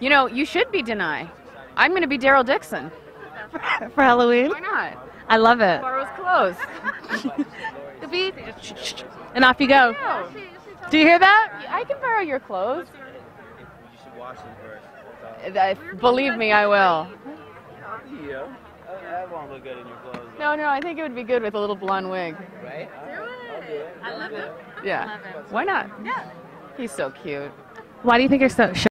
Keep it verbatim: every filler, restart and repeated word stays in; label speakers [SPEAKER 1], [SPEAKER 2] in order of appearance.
[SPEAKER 1] You know, you should be Denai. I'm going to be Daryl Dixon.
[SPEAKER 2] For Halloween?
[SPEAKER 1] Why not?
[SPEAKER 2] I love it.
[SPEAKER 1] Borrow's clothes.
[SPEAKER 2] And off you go. Do you hear that?
[SPEAKER 1] I can borrow your clothes.
[SPEAKER 3] You should wash them first.
[SPEAKER 1] Uh, believe me, I will.
[SPEAKER 3] Yeah. That won't look good in your clothes.
[SPEAKER 1] No, no, I think it would be good with a little blonde wig.
[SPEAKER 3] Right?
[SPEAKER 2] Do it. I love it.
[SPEAKER 1] Yeah.
[SPEAKER 2] Love it.
[SPEAKER 1] Why not?
[SPEAKER 2] Yeah.
[SPEAKER 1] He's so cute.
[SPEAKER 2] Why do you think you're so